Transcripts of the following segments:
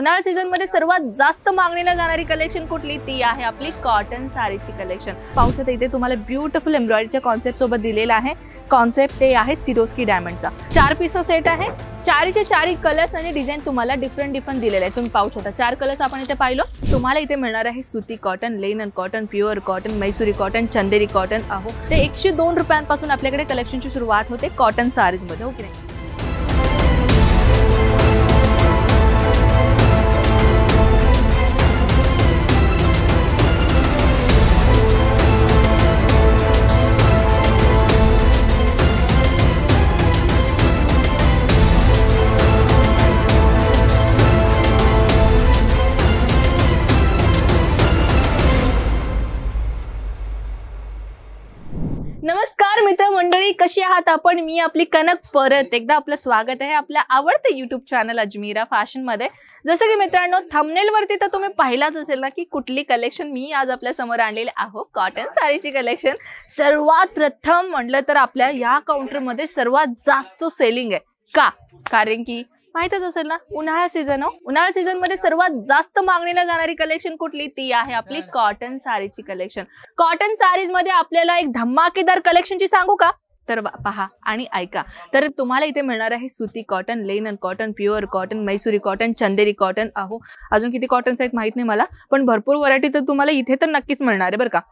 उन्हाळा सीझन मध्ये सर्वात जास्त मागणीला जाणारी कलेक्शन कुठली ती आहे आपली कॉटन साडीची कलेक्शन। पाहू शकता इथे तुम्हाला ब्युटिफुल एम्ब्रॉयडरीच्या कॉन्सेप्ट सोबत दिलेला आहे। कॉन्सेप्ट ते आहे सिरोस्की डायमंडचा 4 पीस सेट आहे। चारीचे चारी कलर्स आणि डिझाइन तुम्हाला डिफरंट दिलेले आहे। तुम्ही पाहू शकता 4 कलर्स आपण इथे पाहिलो। तुम्हाला इथे मिळणार आहे सुती cotton, linen cotton, pure cotton, मैसुरी कॉटन, चंदेरी कॉटन। अहो ते 102 रुपयांपासून आपल्याकडे कलेक्शनची सुरुवात होते कॉटन साडीज मध्ये, हो की नाही। नमस्कार मित्रमंडळी, कशी आहात आपण? मी आपली कनक परत एकदा आपलं स्वागत आहे आपल्या आवडते YouTube चॅनल अजमीरा फॅशन मध्ये। जसं की मित्रांनो थंबनेल वरती तर तुम्ही पाहिलाच असेल ना की कुठली कलेक्शन मी आज आपल्या समोर आणलेली आहे। कॉटन साडीची कलेक्शन। सर्वात प्रथम म्हटलं तर आपल्या या काउंटर मध्ये सर्वात जास्त सेलिंग आहे का? कारण की माहितच असेल ना उन्हाळा सीझन हो। उन्हाळा सीझन मध्ये सर्वात जास्त मागणीला जाणारी कलेक्शन कुठली ती आहे आपली कॉटन साडीची कलेक्शन। कॉटन साडीज मध्ये आपल्याला एक धमाकेदार कलेक्शनची सांगू का? तर पहा आणि ऐका। तर तुम्हाला इथे मिळणार आहे सुती cotton, linen cotton, pure cotton, मैसुरी कॉटन, चंदेरी कॉटन। अहो अजून किती कॉटन आहेत माहित नाही मला, पण भरपूर व्हरायटी तर तुम्हाला इथे तर नक्कीच मिळणार आहे बरं का।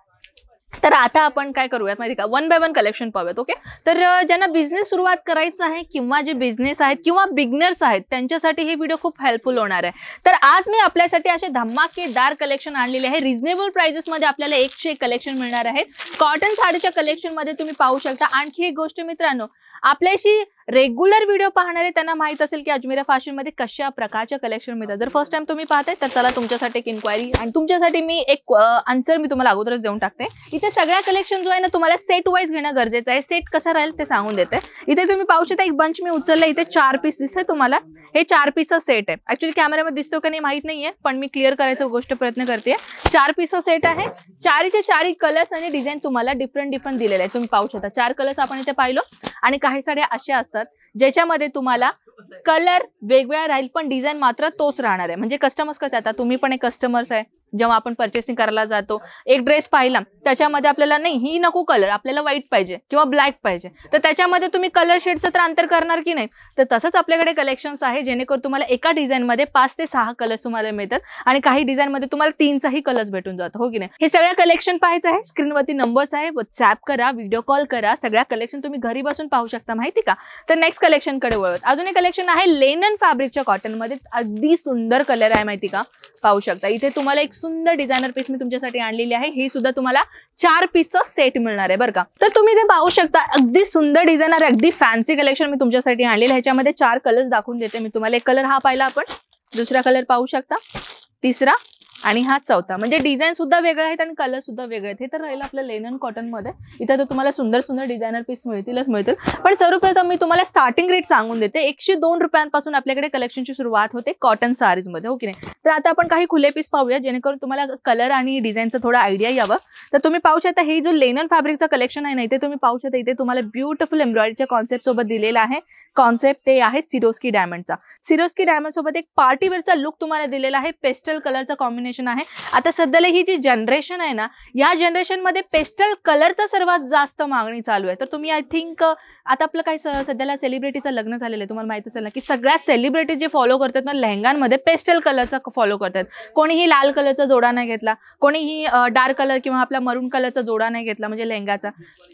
तर आता आपण काय करूयात माहिती का, 1 बाय 1 कलेक्शन पाहूयात। ओके, तर ज्यांना बिझनेस सुरुवात करायचा आहे किंवा जे बिझनेस आहेत किंवा बिगनर्स आहेत त्यांच्यासाठी हे व्हिडिओ खूप हेल्पफुल होणार आहे। तर आज मी आपल्यासाठी असे धमाकेदार कलेक्शन आणलेले आहे। रिजनेबल प्राइसेस मध्ये आपल्याला 101 कलेक्शन मिळणार आहे कॉटन साडीच्या कलेक्शन मध्ये। तुम्ही पाहू शकता आणखी एक गोष्ट मित्रांनो, आपल्याशी रेग्युलर व्हिडिओ पाहणारे त्यांना माहित असेल की अजमीरा फॅशन मध्ये कशा प्रकारच्या कलेक्शन मिळतात। जर फर्स्ट टाइम तुम्ही पाहताय तर चला तुमच्यासाठी एक इन्क्वायरी आणि तुमच्यासाठी मी एक आन्सर मी तुम्हाला अगोदरच देऊन टाकते। इथे सगळ्या कलेक्शन जो आहे ना तुम्हाला सेट वाईज घेणं गरजेचं आहे। सेट कसा राहील ते सांगून देते। इथे तुम्ही पाहू शकता एक बंच मी उचलला, इथे 4 पीस दिसते तुम्हाला। हे 4 पीसचा सेट आहे। ऍक्च्युअली कॅमेरामध्ये दिसतो का नाही माहित नाहीये, पण मी क्लिअर करायचा गोष्ट प्रयत्न करते। 4 पीसचा सेट आहे। चारीचे चारी कलर्स आणि डिझाइन तुम्हाला डिफरंट दिलेले आहे। तुम्ही पाहू शकता 4 कलर्स आपण इथे पाहिलो आणि काही साड्या अशा असतात ज्याच्यामध्ये तुम्हाला कलर वेगवेगळा राहील पण डिझाइन मात्र तोच राहणार आहे। म्हणजे कस्टमर्स कसं, आता तुम्ही पण एक कस्टमर्स आहे। जेव्हा आपण पर्चेसिंग करायला जातो एक ड्रेस पाहिला त्याच्यामध्ये आपल्याला नाही ही नको कलर, आपल्याला व्हाईट पाहिजे किंवा ब्लॅक पाहिजे, तर त्याच्यामध्ये तुम्ही कलर शेडचं तर अंतर करणार की नाही। तर तसंच आपल्याकडे कलेक्शन्स आहे जेणेकरून तुम्हाला एका डिझाइन मध्ये 5 ते 6 कलर्स तुम्हाला मिळतात आणि काही डिझाइन मध्ये तुम्हाला 3चाही कलर्स भेटून जातो, हो की नाही। हे सगळ्या कलेक्शन पाहायचं आहे, स्क्रीनवरती नंबर्स आहे, व्हॉट्सअप करा, व्हिडिओ कॉल करा, सगळ्या कलेक्शन तुम्ही घरी बसून पाहू शकता माहिती का। तर नेक्स्ट कलेक्शन कडे वळूयात। अजून एक कलेक्शन आहे लेनन फॅब्रिकच्या कॉटन मध्ये, अगदी सुंदर कलर आहे माहिती का। पाहू शकता इथे तुम्हाला एक सुंदर डिझायनर पीस मी तुमच्यासाठी आणलेली आहे। ही सुद्धा तुम्हाला 4 पीसचा सेट मिळणार आहे बरं का। तर तुम्ही इथे पाहू शकता अगदी सुंदर डिझायनर, अगदी फॅन्सी कलेक्शन मी तुमच्यासाठी आणलेलं आहे। ह्याच्यामध्ये 4 कलर्स दाखवून देते मी तुम्हाला। एक कलर हा पाहिला आपण, दुसरा कलर पाहू शकता, तिसरा आणि हा चौथा। म्हणजे डिझाइन सुद्धा वेगळे आहेत आणि कलर सुद्धा वेगळे आहेत। हे तर राहिलं आपलं लेनन कॉटन मध्ये। इथे तर तुम्हाला सुंदर डिझायनर पीस मिळतील। पण सर्वप्रथम मी तुम्हाला स्टार्टिंग रेट सांगून देते। 102 रुपयांपासून आपल्याकडे कलेक्शनची सुरुवात होते कॉटन साडीज मध्ये, हो की नाही। तर आता आपण काही खुले पीस पाहूया जेणेकरून तुम्हाला कलर आणि डिझाईनचा थोडा आयडिया यावं। तर तुम्ही पाहू शकता हे जो लेनन फॅब्रिकचा कलेक्शन आहे ना, इथे तुम्ही पाहू शकता इथे तुम्हाला ब्युटिफुल एम्ब्रॉयडरीच्या कॉन्सेप्ट सोबत दिलेला आहे। कॉन्सेप्ट ते आहे सिरोस्की डायमंडचा। सिरोस्की डायमंड सोबत एक पार्टी वेअरचा लुक तुम्हाला दिलेला आहे। पेस्टल कलरचा कॉम्बिनेशन आहे। आता सध्याला ही जी जनरेशन आहे ना, या जनरेशन मध्ये पेस्टल कलरचा सर्वात जास्त मागणी चालू आहे। तर तुम्ही आय थिंक आता आपलं काय सध्याला सेलिब्रिटीचं लग्न झालेलं आहे, तुम्हाला माहित असेल ना की सगळ्या सेलिब्रिटी जे फॉलो करतात ना लेहंगांमध्ये पेस्टल कलरचा फॉलो करतात। कोणीही लाल कलरचा जोडा नाही घेतला, कोणीही डार्क कलर किंवा आपला मरून कलरचा जोडा नाही घेतला म्हणजे लेहंगाचा।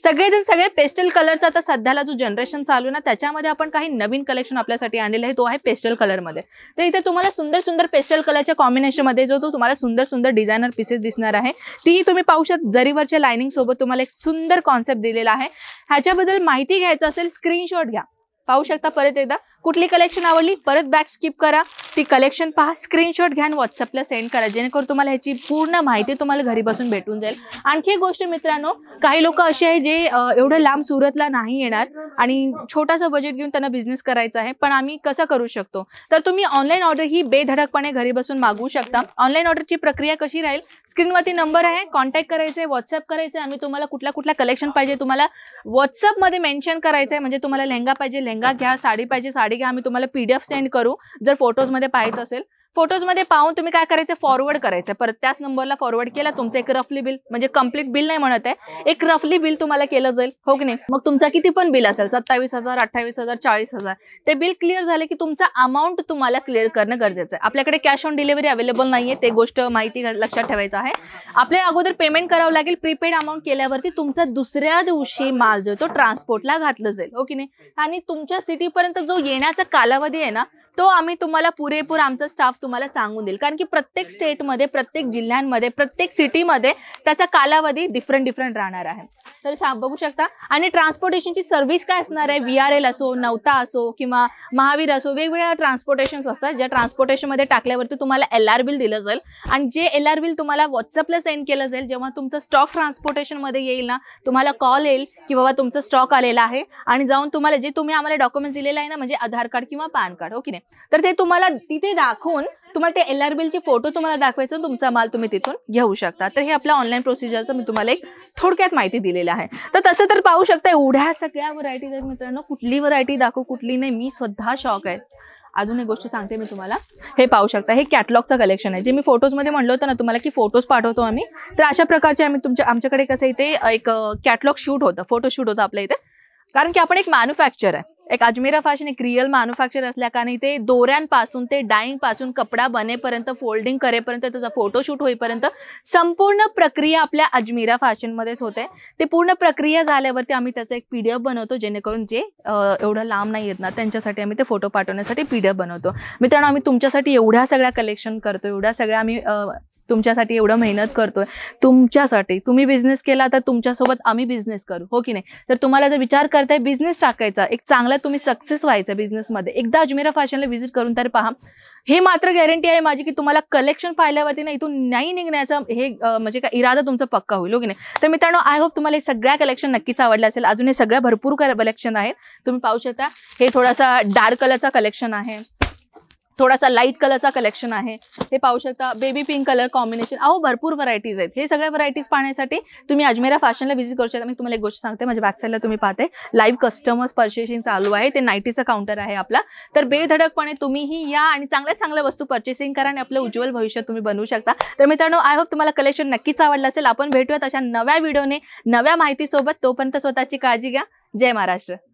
सगळे पेस्टल कलरचा आता सध्याला जो जनरेशन चालू ना त्याच्यामध्ये आपण काही नवीन कलेक्शन आपल्यासाठी आणलेलं आहे, तो आहे पेस्टल कलर मध्ये। तर इथे तुम्हाला सुंदर पेस्टल कलरच्या कॉम्बिनेशन मध्ये जो तो तुम्हाला सुंदर डिझायनर पीसेस दिसणार आहे। ती तुम्ही पाहू शकता जरीवरच्या लाइनिंग सोबत तुम्हाला एक सुंदर कॉन्सेप्ट दिलेला आहे। ह्याच्याबद्दल माहिती घ्यायचं असेल स्क्रीनशॉट घ्या। पाहू शकता परत एकदा कुठली कलेक्शन आवडली परत बॅक स्किप करा, ती कलेक्शन पहा, स्क्रीनशॉट घ्या आणि व्हॉट्सअपला सेंड करा जेणेकरून तुम्हाला ह्याची पूर्ण माहिती तुम्हाला घरी बसून भेटून जाईल। आणखी एक गोष्ट मित्रांनो, काही लोक असे आहे जे एवढं लांब सुरतला नाही येणार आणि छोटासा बजेट घेऊन त्यांना बिझनेस करायचा आहे, पण आम्ही कसं करू शकतो तर तुम्ही ऑनलाईन ऑर्डर ही बेधडकपणे घरी बसून मागवू शकता। ऑनलाईन ऑर्डरची प्रक्रिया कशी राहील, स्क्रीनवरती नंबर आहे, कॉन्टॅक्ट करायचे, व्हॉट्सअप करायचे, आम्ही तुम्हाला कुठला कलेक्शन पाहिजे तुम्हाला व्हॉट्सअप मध्ये मेन्शन करायचं आहे। म्हणजे तुम्हाला लेहंगा पाहिजे लेहंगा घ्या, साडी पाहिजे साडी घ्या, आम्ही तुम्हाला PDF सेंड करू जर फोटोज मध्ये पाहायचं असेल। फोटोजमध्ये पाहून तुम्ही काय करायचं, फॉरवर्ड करायचं, परत त्याच नंबरला फॉरवर्ड केला तुमचं एक रफली बिल, म्हणजे कम्प्लीट बिल नाही म्हणत आहे, एक रफली बिल तुम्हाला केलं जाईल, हो की नाही. मग तुमचा किती पण बिल असेल 27,000, 28,000, 40,000, ते बिल क्लिअर झाले की तुमचा अमाऊंट तुम्हाला क्लिअर करणं गरजेचं आहे. आपल्याकडे कॅश ऑन डिलिव्हरी अवेलेबल नाहीये, ते गोष्ट माहिती लक्षात ठेवायचं आहे. आपल्या अगोदर पेमेंट करावं लागेल. प्रीपेड अमाऊंट केल्यावरती तुमचा दुसऱ्या दिवशी माल जो तो ट्रान्सपोर्टला घातलं जाईल, हो की नाही. आणि तुमच्या सिटीपर्यंत जो येण्याचा कालावधी आहे ना, तो आम्ही तुम्हाला पुरेपूर आमचा स्टाफ तुम्हाला सांगून देईल, कारण की प्रत्येक स्टेटमध्ये, प्रत्येक जिल्ह्यांमध्ये, प्रत्येक सिटीमध्ये त्याचा कालावधी डिफरंट राहणार आहे. तर बघू शकता. आणि ट्रान्सपोर्टेशनची सर्व्हिस काय असणार आहे, VRL असो, नवता असो किंवा महावीर असो, वेगवेगळ्या ट्रान्सपोर्टेशन्स असतात, ज्या ट्रान्सपोर्टेशनमध्ये टाकल्यावरती तुम्हाला LR बिल दिलं जाईल. आणि जे LR बिल तुम्हाला व्हॉट्सअपला सेंड केलं जाईल, जेव्हा तुमचं स्टॉक ट्रान्सपोर्टेशनमध्ये येईल ना, तुम्हाला कॉल येईल की बाबा तुमचा स्टॉक आलेला आहे, आणि जाऊन तुम्हाला जे तुम्ही आम्हाला डॉक्युमेंट्स दिलेला आहे ना, म्हणजे आधार कार्ड किंवा पॅन कार्ड, हो की नाही, तर ते तुम्हाला तिथे दाखवून तुम्हाला ते LR बिलचे फोटो तुम्हाला दाखवायचं, तुमचा माल तुम्ही तिथून घेऊ शकता. तर हे आपल्या ऑनलाईन प्रोसिजरचं मी तुम्हाला एक थोडक्यात माहिती दिलेली आहे. तर तसं तर पाहू शकता एवढ्या सगळ्या व्हरायटीज आहेत मित्रांनो, कुठली व्हरायटी दाखवू कुठली नाही, मी स्वतः शॉक आहे. अजून एक गोष्ट सांगते मी तुम्हाला, हे पाहू शकता, हे कॅटलॉगचं कलेक्शन आहे, जे मी फोटोजमध्ये म्हणलं होतं ना तुम्हाला की फोटोज पाठवतो आम्ही, तर अशा प्रकारचे आमच्याकडे कसं इथे एक कॅटलॉग शूट होतं, फोटो शूट होतं आपल्या इथे, कारण की आपण एक मॅन्युफॅक्चर आहे, एक अजमेरा फॅशन एक रिअल मॅन्युफॅक्चर असल्या कारण ते दोऱ्यांपासून ते डाईंग पासून कपडा बनेपर्यंत, फोल्डिंग करेपर्यंत, त्याचा फोटोशूट होईपर्यंत संपूर्ण प्रक्रिया आपल्या अजमेरा फॅशनमध्येच होते. ते पूर्ण प्रक्रिया झाल्यावरती आम्ही त्याचा एक PDF बनवतो, जेणेकरून जे एवढं लांब नाही येत ना त्यांच्यासाठी आम्ही ते फोटो पाठवण्यासाठी PDF बनवतो. मित्रांनो, आम्ही तुमच्यासाठी एवढ्या सगळ्या कलेक्शन करतो, एवढ्या सगळ्या आम्ही तुमच्यासाठी एवढं मेहनत करतोय, तुमच्यासाठी. तुम्ही बिझनेस केला तर तुमच्यासोबत आम्ही बिझनेस करू, हो की नाही. तर तुम्हाला जर विचार करताय बिझनेस टाकायचा, एक चांगला तुम्ही सक्सेस व्हायचा बिझनेसमध्ये, एकदा अजमेरा फॅशनला व्हिजिट करून तर पहा. हे मात्र गॅरंटी आहे माझी की तुम्हाला कलेक्शन पाहिल्यावरती ना इथून नाही निघण्याचा हे म्हणजे काय इरादा तुमचा पक्का होईल, हो की नाही. तर मित्रांनो, आय होप तुम्हाला हे सगळ्या कलेक्शन नक्कीच आवडले असेल. अजून हे सगळ्या भरपूर कलेक्शन आहेत, तुम्ही पाहू शकता. हे थोडासा डार्क कलरचा कलेक्शन आहे, थोडासा लाईट कलरचा कलेक्शन आहे, हे पाहू शकता. बेबी पिंक कलर कॉम्बिनेशन, भरपूर व्हरायटीज आहेत. हे सगळ्या व्हरायटीज पाहण्यासाठी तुम्ही अजमेरा फॅशनला व्हिजिट करू शकता. मी तुम्हाला एक गोष्ट सांगते, माझ्या बॅक साईडला तुम्ही पाहते लाईव्ह कस्टमर्स पर्चेसिंग चालू आहे, ते नाईटीचं काउंटर आहे आपला. तर बेधडकपणे तुम्हीही या आणि चांगल्या वस्तू पर्चेसिंग करा आणि आपलं उज्ज्वल भविष्य तुम्ही बनवू शकता. तर मित्रांनो, आय होप तुम्हाला कलेक्शन नक्कीच आवडलं असेल. आपण भेटूयात अशा नव्या व्हिडिओने, नव्या माहितीसोबत. तोपर्यंत स्वतःची काळजी घ्या. जय महाराष्ट्र.